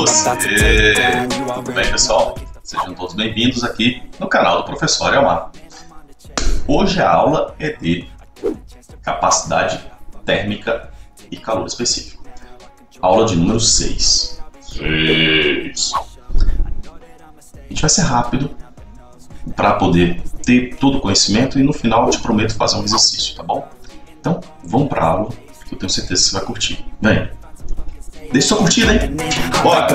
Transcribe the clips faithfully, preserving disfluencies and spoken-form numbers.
você! Tudo bem, pessoal? Sejam todos bem-vindos aqui no canal do Professor Elmar. Hoje a aula é de capacidade térmica e calor específico. Aula de número seis. seis. A gente vai ser rápido para poder ter todo o conhecimento e no final eu te prometo fazer um exercício, tá bom? Então, vamos para a aula, que eu tenho certeza que você vai curtir. Vem! Deixa sua curtida, hein? Bora!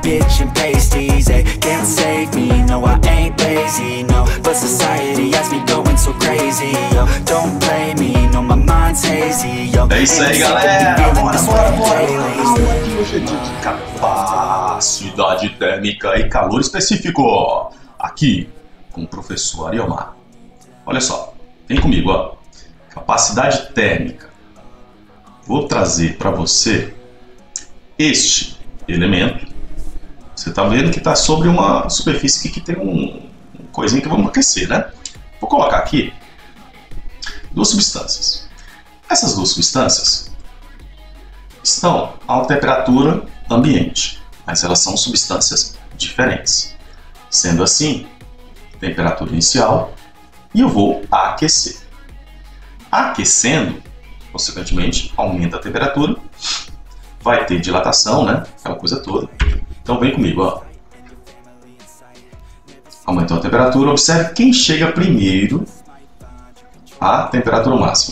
É isso aí, galera! Bora, bora, bora! Aula de hoje é de capacidade térmica e calor específico. Aqui, com o professor Elmar. Olha só, vem comigo, ó. Capacidade térmica. Vou trazer para você este elemento. Você está vendo que está sobre uma superfície aqui que tem um, um coisinha que vamos aquecer, né? Vou colocar aqui duas substâncias. Essas duas substâncias estão a uma temperatura ambiente, mas elas são substâncias diferentes. Sendo assim, temperatura inicial, e eu vou aquecer. Aquecendo, consequentemente, aumenta a temperatura, vai ter dilatação, né? Aquela coisa toda. Então vem comigo, ó. Aumentou a temperatura, observe quem chega primeiro à temperatura máxima.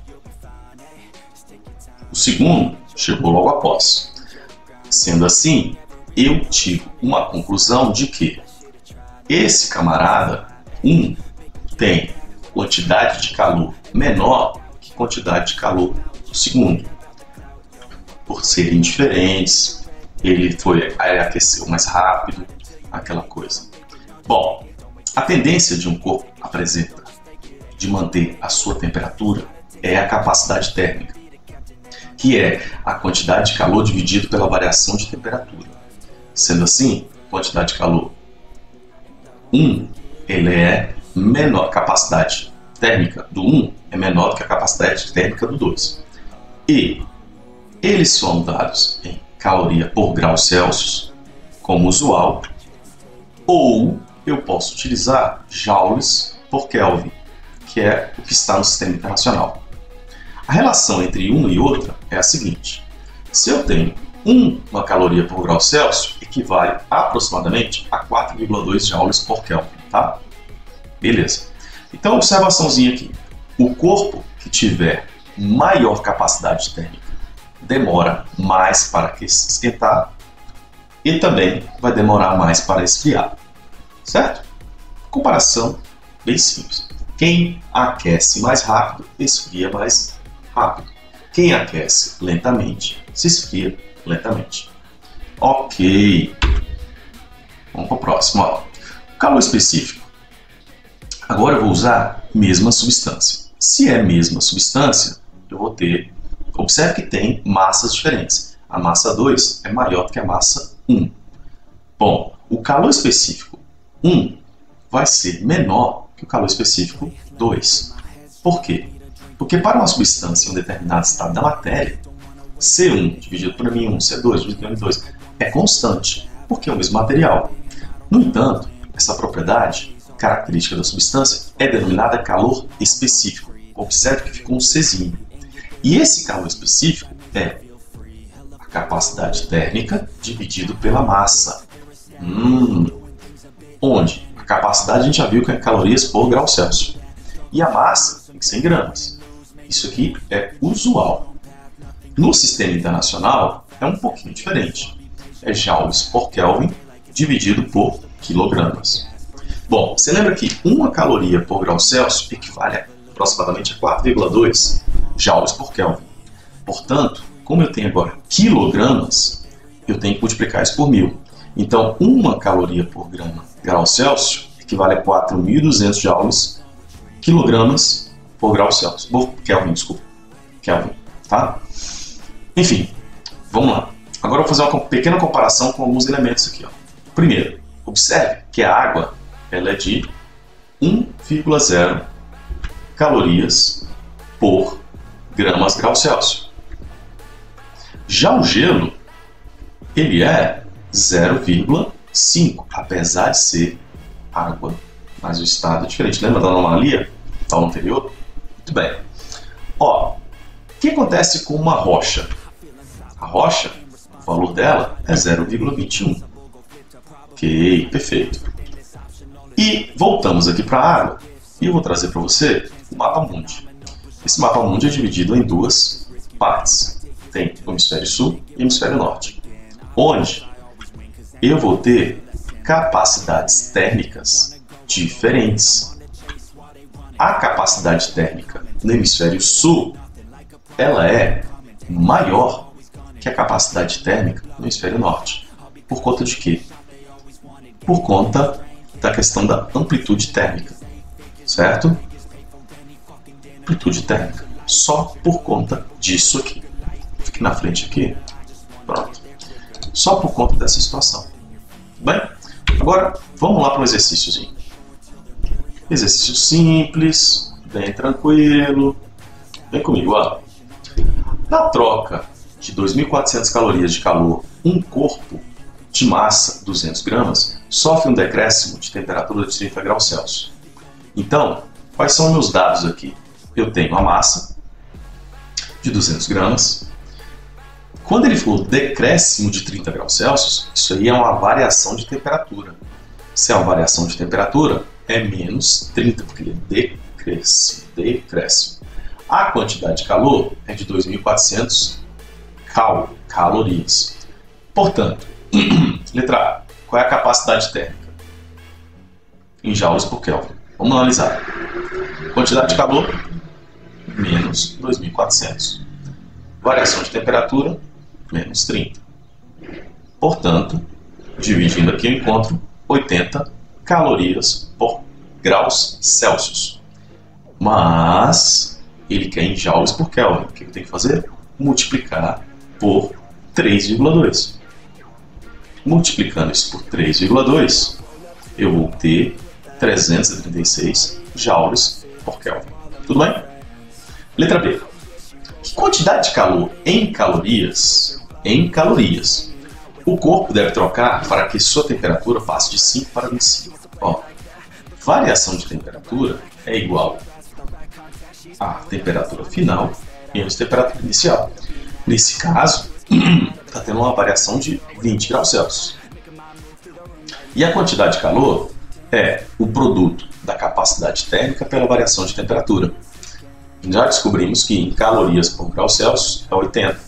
O segundo chegou logo após. Sendo assim, eu tiro uma conclusão de que esse camarada, um, tem quantidade de calor menor que quantidade de calor do segundo. Por serem diferentes, ele foi ele aqueceu mais rápido, aquela coisa. Bom, a tendência de um corpo apresenta de manter a sua temperatura é a capacidade térmica, que é a quantidade de calor dividido pela variação de temperatura. Sendo assim, quantidade de calor um, ele é menor, a capacidade térmica do um é menor do que a capacidade térmica do dois. E eles são dados em caloria por grau Celsius, como usual, ou eu posso utilizar joules por Kelvin, que é o que está no sistema internacional. A relação entre uma e outra é a seguinte: se eu tenho uma caloria por grau Celsius, equivale aproximadamente a quatro vírgula dois joules por Kelvin, tá? Beleza. Então, observaçãozinha aqui. O corpo que tiver maior capacidade térmica demora mais para esquentar e também vai demorar mais para esfriar, certo? Comparação bem simples. Quem aquece mais rápido, esfria mais rápido. Quem aquece lentamente, se esfria lentamente. Ok. Vamos para o próximo. Ó. Calor específico. Agora eu vou usar mesma substância. Se é mesma substância, eu vou ter... Observe que tem massas diferentes. A massa dois é maior do que a massa um. Bom, o calor específico um vai ser menor que o calor específico dois. Por quê? Porque para uma substância em um determinado estado da matéria, C um dividido por M um, C dois dividido por M dois é constante, porque é o mesmo material. No entanto, essa propriedade característica da substância é denominada calor específico. Observe que ficou um Czinho. E esse calor específico é a capacidade térmica dividido pela massa. Hum, onde a capacidade a gente já viu que é calorias por grau Celsius. E a massa tem que ser em gramas. Isso aqui é usual. No sistema internacional é um pouquinho diferente. É joules por Kelvin dividido por quilogramas. Bom, você lembra que uma caloria por grau Celsius equivale a aproximadamente a quatro vírgula dois joules por Kelvin. Portanto, como eu tenho agora quilogramas, eu tenho que multiplicar isso por mil. Então, uma caloria por grama grau Celsius equivale a quatro mil e duzentos joules quilogramas por grau Celsius. Por Kelvin, desculpa. Kelvin, tá? Enfim, vamos lá. Agora eu vou fazer uma pequena comparação com alguns elementos aqui. Ó. Primeiro, observe que a água ela é de um vírgula zero calorias por gramas grau Celsius. Já o gelo, ele é zero vírgula cinco, apesar de ser água, mas o estado é diferente. Lembra da anomalia da aula anterior? Muito bem. Ó, o que acontece com uma rocha? A rocha, o valor dela é zero vírgula vinte e um. Ok, perfeito. E voltamos aqui para a água e eu vou trazer para você o mapa mundi. Esse mapa mundi é dividido em duas partes. Tem o hemisfério sul e o hemisfério norte, onde eu vou ter capacidades térmicas diferentes. A capacidade térmica no hemisfério sul, ela é maior que a capacidade térmica no hemisfério norte. Por conta de quê? Por conta da questão da amplitude térmica, certo? Amplitude térmica. Só por conta disso aqui. Fique na frente aqui. Pronto. Só por conta dessa situação. Bem, agora vamos lá para um exercíciozinho. Exercício simples, bem tranquilo. Vem comigo, ó. Na troca de dois mil e quatrocentas calorias de calor, um corpo de massa, duzentos gramas, sofre um decréscimo de temperatura de trinta graus Celsius. Então, quais são meus dados aqui? Eu tenho a massa de duzentos gramas. Quando ele for decréscimo de trinta graus Celsius, isso aí é uma variação de temperatura. Se é uma variação de temperatura, é menos trinta, porque ele decresce, decresce. A quantidade de calor é de dois mil e quatrocentos cal, calorias. Portanto, letra A, qual é a capacidade térmica? Em joules por Kelvin. Vamos analisar. Quantidade de calor, menos dois mil e quatrocentos. Variação de temperatura, menos trinta. Portanto, dividindo aqui eu encontro oitenta calorias por graus Celsius. Mas ele quer em joules por Kelvin. O que eu tenho que fazer? Multiplicar por três vírgula dois. Multiplicando isso por três vírgula dois, eu vou ter trezentos e trinta e seis joules por Kelvin. Tudo bem? Letra B. Que quantidade de calor em calorias, em calorias, o corpo deve trocar para que sua temperatura passe de cinco para vinte e cinco? Ó, variação de temperatura é igual a temperatura final menos temperatura inicial. Nesse caso, está tendo uma variação de vinte graus Celsius. E a quantidade de calor é o produto da capacidade térmica pela variação de temperatura. Já descobrimos que em calorias por grau Celsius é oitenta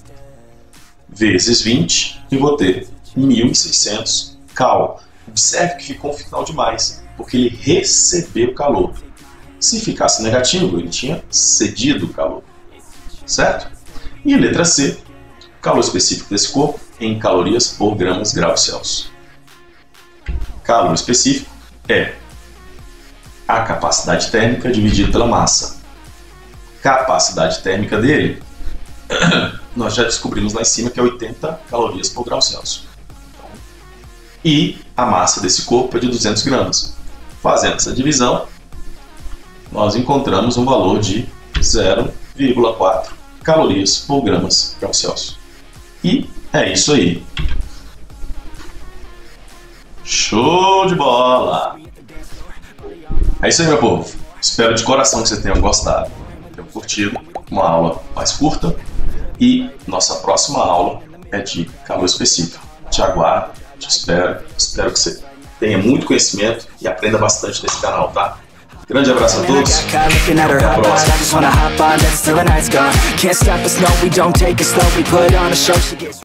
vezes vinte e vou ter mil e seiscentos cal. Observe que ficou um final demais, porque ele recebeu calor. Se ficasse negativo, ele tinha cedido o calor. Certo? E letra C, calor específico desse corpo em calorias por gramas graus Celsius. Calor específico é a capacidade térmica dividida pela massa. Capacidade térmica dele, nós já descobrimos lá em cima que é oitenta calorias por grau Celsius. E a massa desse corpo é de duzentos gramas. Fazendo essa divisão, nós encontramos um valor de zero vírgula quatro calorias por gramas grau Celsius. E é isso aí. Show de bola! É isso aí, meu povo. Espero de coração que vocês tenham gostado, tenham curtido. Uma aula mais curta. E nossa próxima aula é de calor específico. Te aguardo, te espero. Espero que você tenha muito conhecimento e aprenda bastante nesse canal, tá? Grande abraço a todos. Até a próxima.